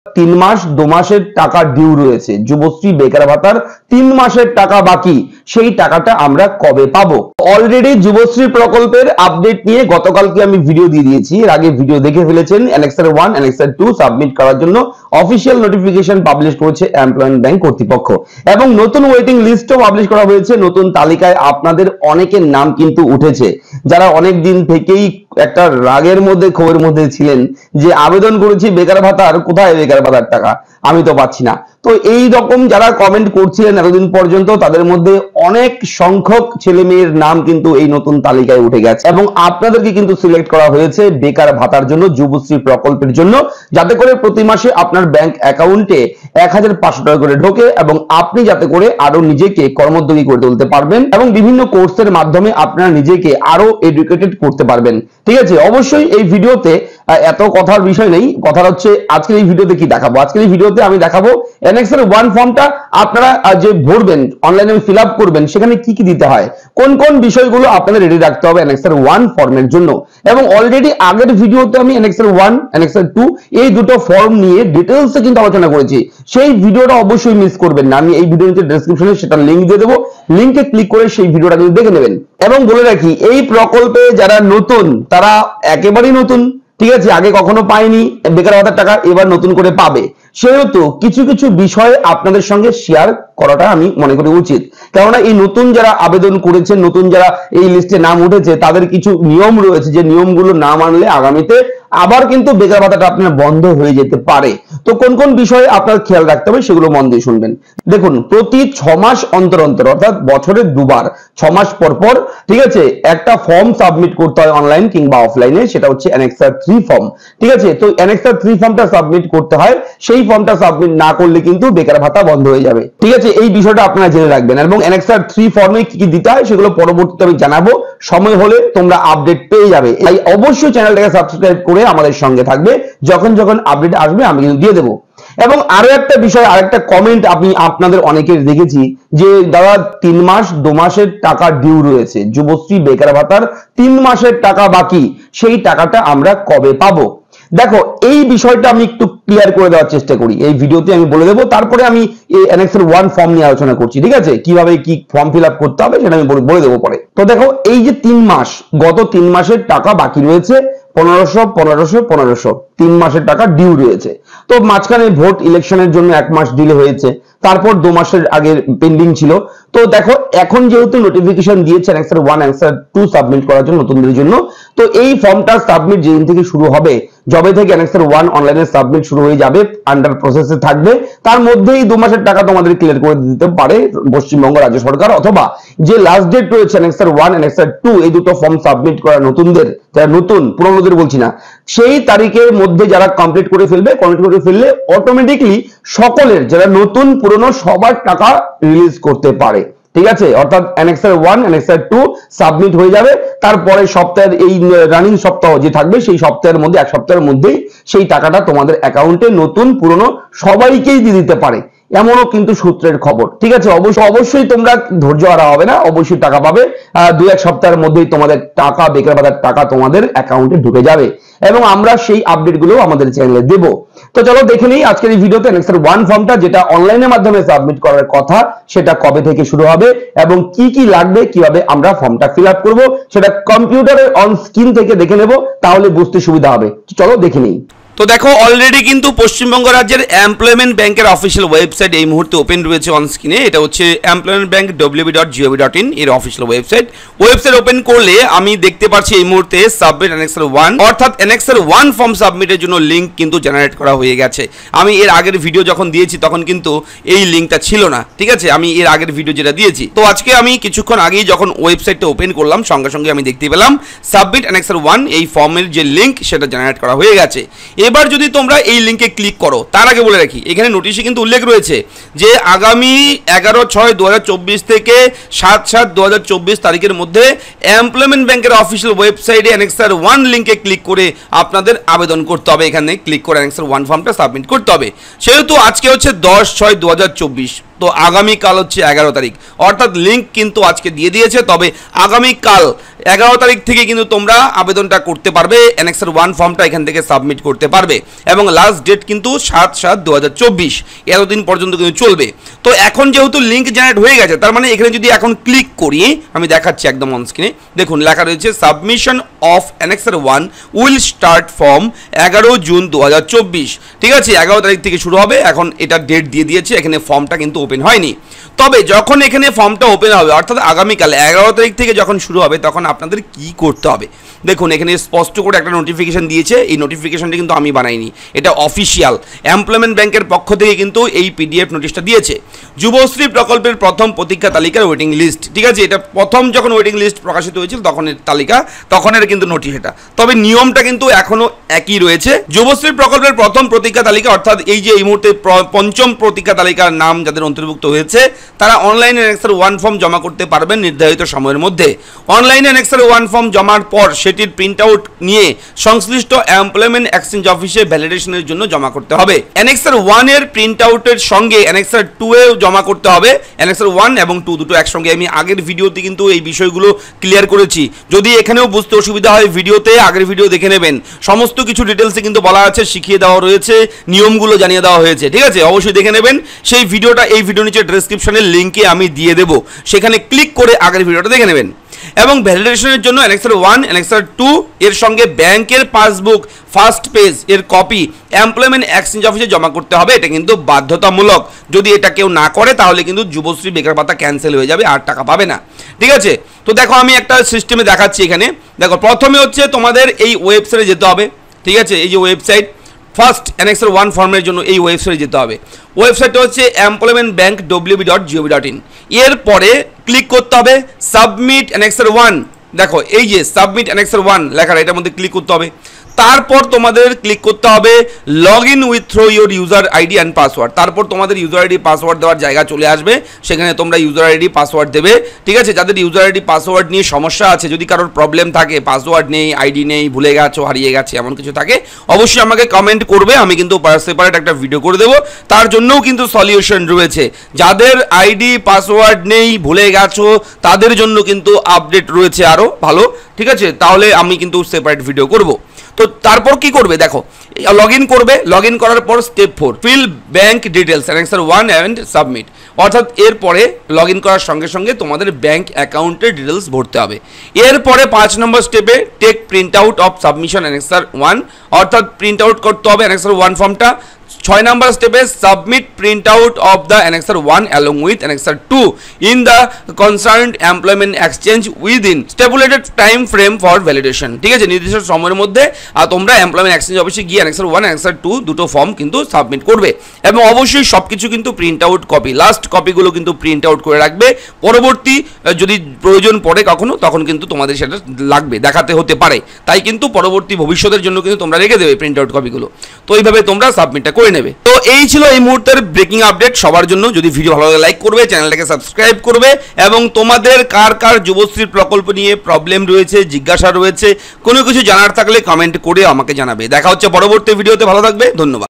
3 মাস 2 মাসের টাকা ডিউ রয়েছে, যুবশ্রী বেকার ভাতার 3 মাসের টাকা বাকি, সেই টাকাটা আমরা কবে পাবো? অলরেডি যুবশ্রী প্রকল্পের আপডেট নিয়ে গতকালকে আমি ভিডিও দিয়ে দিয়েছি, এর আগে ভিডিও দেখে ফেলেছেন। অ্যানেক্সার 1 অ্যানেক্সার 2 সাবমিট করার জন্য অফিসিয়াল নোটিফিকেশন পাবলিশ করেছে এমপ্লয়মেন্ট ব্যাংক কর্তৃপক্ষ এবং নতুন ওয়েটিং লিস্টও পাবলিশ করা হয়েছে। নতুন তালিকায় আপনাদের অনেকের নাম কিন্তু উঠেছে, যারা অনেক দিন থেকেই একটা রাগের মধ্যে ক্ষোভের মধ্যে ছিলেন যে আবেদন করেছি বেকার ভাতার, কোথায় বেকার ভাতার টাকা, আমি তো পাচ্ছি না। তো এই রকম যারা কমেন্ট করছিলেন এতদিন পর্যন্ত, তাদের মধ্যে অনেক সংখ্যক ছেলে মেয়ের নাম কিন্তু এই নতুন তালিকায় উঠে গেছে এবং আপনাদেরকে কিন্তু সিলেক্ট করা হয়েছে বেকার ভাতার জন্য, যুবশ্রী প্রকল্পের জন্য, যাতে করে প্রতি মাসে আপনার ব্যাংক অ্যাকাউন্টে 1500 টাকা করে ঢোকে এবং আপনি যাতে করে আরো নিজেকে কর্মোদ্যোগী করে তুলতে পারবেন এবং বিভিন্ন কোর্সের মাধ্যমে আপনারা নিজেকে আরো এডুকেটেড করতে পারবেন। ঠিক আছে, অবশ্যই এই ভিডিওতে এত কথার বিষয় নেই, কথা হচ্ছে আজকের এই ভিডিওতে কি দেখাবো। আজকের এই ভিডিওতে আমি দেখাবো অ্যানেক্সার 1 ফর্মটা আপনারা যে ভরবেন, অনলাইনে ফিল আপ করবেন, সেখানে কি কি দিতে হয়, কোন কোন বিষয়গুলো আপনাদের রেডি রাখতে হবে অ্যানেক্সার 1 ফর্মের জন্য। এবং অলরেডি আগের ভিডিওতে আমি অ্যানেক্সার 1 অ্যানেক্সার 2 এই দুটো ফর্ম নিয়ে ডিটেইলসে কিন্তু আলোচনা করেছি, সেই ভিডিওটা অবশ্যই মিস করবেন না। আমি এই ভিডিওর ডেসক্রিপশনে সেটা লিংক দিয়ে দেবো, লিংকে ক্লিক করে সেই ভিডিওটা কিন্তু দেখে নেবেন। এবং বলে রাখি, এই প্রকল্পে যারা নতুন তারা একেবারেই নতুন, ঠিক আছে, আগে কখনো পায়নি বেকার ভাতার টাকা, এবার নতুন করে পাবে। সেহেতু কিছু কিছু বিষয় আপনাদের সঙ্গে শেয়ার করাটা আমি মনে করি উচিত, কেননা এই নতুন যারা আবেদন করেছেন, নতুন যারা এই লিস্টে নাম উঠেছে, তাদের কিছু নিয়ম রয়েছে যে নিয়মগুলো না মানলে আগামীতে আবার কিন্তু বেকার ভাতাটা আপনার বন্ধ হয়ে যেতে পারে। তো কোন কোন বিষয়ে আপনার খেয়াল রাখতে হবে সেগুলো মন দিয়ে শুনবেন। দেখুন, প্রতি 6 মাস অন্তর অন্তর, অর্থাৎ বছরে দুবার 6 মাস পর পর, ঠিক আছে, একটা ফর্ম সাবমিট করতে হয় অনলাইন কিংবা অফলাইনে, সেটা হচ্ছে অ্যানেক্সার 3 ফর্ম। ঠিক আছে, তো অ্যানেক্সার 3 ফর্মটা সাবমিট করতে হয়, সেই ফর্মটা সাবমিট না করলে কিন্তু বেকার ভাতা বন্ধ হয়ে যাবে। ঠিক আছে, এই বিষয়টা আপনারা জেনে রাখবেন এবং অ্যানেক্সার 3 ফর্মে কি কি দিতে হয় সেগুলো পরবর্তীতে আমি জানাবো, সময় হলে তোমরা আপডেট পেয়ে যাবে। তাই অবশ্যই চ্যানেলটাকে সাবস্ক্রাইব করে আমাদের সঙ্গে থাকবে, যখন যখন আপডেট আসবে আমি কিন্তু দিয়ে দেবো। এবং আরো একটা বিষয়, আরেকটা কমেন্ট আমি আপনাদের অনেকের দেখেছি যে দাদা 3 মাস 2 মাসের টাকা ডিউ রয়েছে, যুবশ্রী বেকার ভাতার 3 মাসের টাকা বাকি, সেই টাকাটা আমরা কবে পাবো? দেখো, এই বিষয়টা আমি একটু ক্লিয়ার করে দেওয়ার চেষ্টা করি, এই ভিডিওতে আমি বলে দেবো, তারপরে আমি এই অ্যানেক্সার 1 ফর্ম নিয়ে আলোচনা করছি। ঠিক আছে, কিভাবে কি ফর্ম ফিল আপ করতে হবে সেটা আমি বলে দেবো পরে। তো দেখো, এই যে 3 মাস, গত 3 মাসের টাকা বাকি রয়েছে 1500 1500 1500, 3 মাসের টাকা ডিউ রয়েছে। তো মাঝখানে ভোট ইলেকশনের জন্য 1 মাস ডিলে হয়েছে, তারপর 2 মাসের আগে পেন্ডিং ছিল। তো দেখো, এখন যেহেতু নোটিফিকেশন দিয়েছে অ্যানেক্সার 1 অ্যানেক্সার 2 সাবমিট করার জন্য নতুনদের জন্য, তো এই ফর্মটা সাবমিট যেদিন থেকে শুরু হবে, যবে থেকে অ্যানেক্সার 1 অনলাইনে সাবমিট শুরু হয়ে যাবে, আন্ডার প্রসেসে থাকবে, তার মধ্যেই 2 মাসের টাকা তোমাদের ক্লিয়ার করে দিতে পারে পশ্চিমবঙ্গ রাজ্য সরকার, অথবা যে লাস্ট ডেট রয়েছে অ্যানেক্সার 1 অ্যানেক্সার 2 এই দুটো ফর্ম সাবমিট করা নতুনদের, যারা নতুন, পুরনোদের বলছি না, সেই তারিখের মধ্যে যারা কমপ্লিট করে ফেললে অটোমেটিকলি সকলের, যারা নতুন পুরনো, সবার টাকা রিলিজ করতে পারে। ঠিক আছে, অর্থাৎ অ্যানেক্সার 1 অ্যানেক্সার 2 সাবমিট হয়ে যাবে, তারপরে সপ্তাহের এই রানিং সপ্তাহ যে থাকবে, সেই সপ্তাহের মধ্যে, 1 সপ্তাহের মধ্যেই সেই টাকাটা তোমাদের অ্যাকাউন্টে নতুন পুরনো সবাইকেই দিয়ে দিতে পারে, এমনও কিন্তু সূত্রের খবর। ঠিক আছে, অবশ্যই তোমরা ধৈর্য হারা হবে না, অবশ্যই টাকা পাবে, 2-1 সপ্তাহের মধ্যেই তোমাদের টাকা, বেকার ভাতার টাকা তোমাদের অ্যাকাউন্টে ঢুকে যাবে এবং আমরা সেই আপডেট গুলো আমাদের চ্যানেলে দেব। তো চলো দেখে নিই আজকের এই ভিডিওতে অ্যানেক্সার 1 ফর্মটা, যেটা অনলাইনের মাধ্যমে সাবমিট করার কথা, সেটা কবে থেকে শুরু হবে এবং কি কি লাগবে, কিভাবে আমরা ফর্মটা ফিল আপ করবো, সেটা কম্পিউটারের অন স্ক্রিন থেকে দেখে নেব, তাহলে বুঝতে সুবিধা হবে। চলো দেখে নিই। তো দেখো, অলরেডি কিন্তু পশ্চিমবঙ্গ রাজ্যের এমপ্লয়মেন্ট ব্যাংকের অফিসিয়াল ওয়েবসাইট এই মুহূর্তে ওপেন রয়েছে অন স্ক্রিনে। এটা হচ্ছে এমপ্লয়মেন্ট ব্যাংক www.gov.in এর অফিসিয়াল ওয়েবসাইট ওপেন করলে আমি দেখতে পাচ্ছি এই মুহূর্তে সাবমিট অ্যানেক্সার 1, অর্থাৎ অ্যানেক্সার 1 ফর্ম সাবমিটের জন্য লিঙ্ক কিন্তু জেনারেট করা হয়ে গেছে। আমি এর আগের ভিডিও যখন দিয়েছি তখন কিন্তু এই লিঙ্কটা ছিল না। ঠিক আছে, আমি এর আগের ভিডিও যেটা দিয়েছি, তো আজকে আমি কিছুক্ষণ আগেই যখন ওয়েবসাইটটা ওপেন করলাম, সঙ্গে সঙ্গে আমি দেখতে পেলাম সাবমিট অ্যানেক্সার 1 এই ফর্মের যে লিঙ্ক সেটা জেনারেট করা হয়ে গেছে। এবার যদি তোমরা এই লিংকে ক্লিক করো, তার আগে বলে রাখি, এখানে নোটিশে কিন্তু উল্লেখ রয়েছে যে আগামী 11/6/2024 থেকে 7/7/2024 তারিখের মধ্যে এমপ্লয়মেন্ট ব্যাংকের অফিসিয়াল ওয়েবসাইটে অ্যানেক্সার 1 লিংকে ক্লিক করে আপনাদের আবেদন করতে হবে। এখানে ক্লিক করে অ্যানেক্সার 1 ফর্মটা সাবমিট করতে হবে। সেহেতু আজকে হচ্ছে 10/6/2024, তো আগামীকাল হচ্ছে 11 তারিখ, অর্থাৎ লিঙ্ক কিন্তু আজকে দিয়ে দিয়েছে, তবে আগামীকাল 11 তারিখ থেকে কিন্তু তোমরা আবেদনটা করতে পারবে, অ্যানেক্সার 1 ফর্মটা এখান থেকে সাবমিট করতে পারবে এবং লাস্ট ডেট কিন্তু 7/7/2024, এতদিন পর্যন্ত কিন্তু চলবে। তো এখন যেহেতু লিঙ্ক জেনারেট হয়ে গেছে, তার মানে এখানে যদি এখন ক্লিক করি, আমি দেখাচ্ছি একদম অন স্ক্রিনে, দেখুন লেখা রয়েছে submission of annexure 1 will start from 11 June 2024। ঠিক আছে, 11 তারিখ থেকে শুরু হবে। এখন এটা ডেট দিয়ে দিয়েছে, এখানে ফর্মটা কিন্তু ওপেন হয়নি। তবে যখন এখানে ফর্মটা ওপেন হবে, অর্থাৎ আগামীকাল 11 তারিখ থেকে যখন শুরু হবে, তখন আপনাদের কি করতে হবে দেখুন, এখানে স্পষ্ট করে একটা নোটিফিকেশন দিয়েছে। এই নোটিফিকেশনটা কিন্তু আমি বানাইনি, এটা অফিসিয়াল এমপ্লয়মেন্ট ব্যাংকের পক্ষ থেকে কিন্তু এই পিডিএফ নোটিশটা দিয়েছে। যুবশ্রী প্রকল্পের প্রথম প্রতীক্ষা তালিকার ওয়েটিং লিস্ট। ঠিক আছে, এটা প্রথম যখন ওয়েটিং লিস্ট প্রকাশিত হয়েছিল তখনের তালিকা, তখনের কিন্তু নোটিশ এটা। তবে নিয়মটা কিন্তু এখনো একই রয়েছে। যুবশ্রী প্রকল্পের প্রথম প্রতীক্ষা তালিকা, অর্থাৎ এই যে এই মুহূর্তে পঞ্চম প্রতীক্ষা তালিকার নাম যাদের অন্তর্ভুক্ত হয়েছে, তারা অনলাইনে অ্যানেক্সার 1 ফর্ম জমা করতে পারবেন নির্ধারিত সময়ের মধ্যে। অনলাইনে অ্যানেক্সার 1 ফর্ম জমার পর সেটির প্রিন্ট আউট নিয়ে সংশ্লিষ্ট এমপ্লয়মেন্ট এক্সচেঞ্জ অফিসে ভ্যালিডেশনের জন্য জমা করতে হবে। অ্যানেক্সার 1 এর প্রিন্ট আউটের সঙ্গে অ্যানেক্সার 2 এও জমা করতে হবে। অ্যানেক্সার 1 এবং 2 দুটো একসঙ্গে। আমি আগের ভিডিওতে কিন্তু এই বিষয়গুলো ক্লিয়ার করেছি, যদি এখানেও বুঝতে অসুবিধা হয় ভিডিওতে আগের ভিডিও দেখে নেবেন, সমস্ত কিছু ডিটেলসে কিন্তু বলা আছে, শিখিয়ে দেওয়া রয়েছে, নিয়মগুলো জানিয়ে দেওয়া হয়েছে। ঠিক আছে, অবশ্যই দেখে নেবেন সেই ভিডিওটা। এই ভিডিও নিচে ডেসক্রিপশনের লিঙ্কে আমি দিয়ে দেবো, সেখানে ক্লিক করে আগের ভিডিওটা দেখে নেবেন। এবং ভ্যালিডেশনের জন্য অ্যানেক্সার 1 অ্যানেক্সার 2 এর সঙ্গে ব্যাংকের পাসবুক ফার্স্ট পেজ এর কপি এমপ্লয়মেন্ট এক্সচেঞ্জ অফিসে জমা করতে হবে। এটা কিন্তু বাধ্যতামূলক, যদি এটা কেউ না করে তাহলে কিন্তু যুবশ্রী বেকার ভাতা ক্যান্সেল হয়ে যাবে, আর টাকা পাবে না। ঠিক আছে, তো দেখো আমি একটা সিস্টেমে দেখাচ্ছি। এখানে দেখো, প্রথমে হচ্ছে তোমাদের এই ওয়েবসাইটে যেতে হবে। ঠিক আছে, এই যে ওয়েবসাইট, ফার্স্ট অ্যানেক্সার 1 ফর্মের জন্য এই ওয়েবসাইটে যেতে হবে। ওয়েবসাইটটা হচ্ছে employmentbank.wb.gov.in। এরপরে ক্লিক করতে হবে সাবমিট অ্যানেক্সার 1। দেখো এই যে সাবমিট অ্যানেক্সার 1 লেখা, এটার মধ্যে ক্লিক করতে হবে। তারপর তোমাদের ক্লিক করতে হবে log in with through your user ID and password. তারপর তোমাদের ইউজার আইডি পাসওয়ার্ড দেওয়ার জায়গা চলে আসবে, সেখানে তোমরা ইউজার আইডি পাসওয়ার্ড দেবে। ঠিক আছে, যাদের ইউজার আইডি পাসওয়ার্ড নিয়ে সমস্যা আছে, যদি কারোর প্রবলেম থাকে, পাসওয়ার্ড নেই, আইডি নেই, ভুলে গেছো, হারিয়ে গেছে, এমন কিছু থাকে, অবশ্যই আমাকে কমেন্ট করবে, আমি কিন্তু সেপারেট একটা ভিডিও করে দেবো। তার জন্যও কিন্তু সলিউশন রয়েছে। যাদের আইডি পাসওয়ার্ড নেই, ভুলে গেছো, তাদের জন্য কিন্তু আপডেট রয়েছে আরও ভালো। ঠিক আছে, তাহলে আমি কিন্তু সেপারেট ভিডিও করব। তো তারপর কি করবে দেখো, লগ ইন করবে। লগ ইন করার পর step 4 fill bank details annexure 1 and submit. অর্থাৎ এরপরে লগ ইন করার সঙ্গে সঙ্গে তোমাদের ব্যাংক অ্যাকাউন্টের ডিটেলস ভরতে হবে। এরপরে 5 নম্বর স্টেপে take print out of submission annexure 1, অর্থাৎ প্রিন্ট আউট করতে হবে অ্যানেক্সার 1 ফর্মটা। 6 নম্বর স্টেপে submit print out of the annexure 1 along with annexure 2 in the concerned employment exchange within stipulated time frame for validation. ঠিক আছে, নির্দিষ্ট সময়ের মধ্যে তোমরা এমপ্লয়মেন্ট এক্সচেঞ্জ অফিসে গিয়ে অ্যানেক্সার 1 অ্যানেক্সার 2 দুটো ফর্ম কিন্তু সাবমিট করবে। এবং অবশ্যই সব কিছু কিন্তু প্রিন্ট আউট কপি, লাস্ট কপিগুলো কিন্তু প্রিন্ট আউট করে রাখবে। পরবর্তী যদি প্রয়োজন পড়ে কখনো, তখন কিন্তু তোমাদের সেটা লাগবে, দেখাতে হতে পারে, তাই কিন্তু পরবর্তী ভবিষ্যতের জন্য কিন্তু তোমরা রেখে দেবে প্রিন্ট আউট কপিগুলো। তো এইভাবে তোমরা সাবমিটটা করে নেবে। তো এই ছিল এই মুহূর্তের ব্রেকিং আপডেট সবার জন্য। যদি ভিডিও ভালো লাগে লাইক করবে, চ্যানেলটাকে সাবস্ক্রাইব করবে, এবং তোমাদের কার কার যুবশ্রীর প্রকল্প নিয়ে প্রবলেম রয়েছে, জিজ্ঞাসা রয়েছে, কোনো কিছু জানার থাকলে কমেন্ট করে আমাকে জানাবে। দেখা হচ্ছে পরবর্তী ভিডিওতে, ভালো থাকবে, ধন্যবাদ।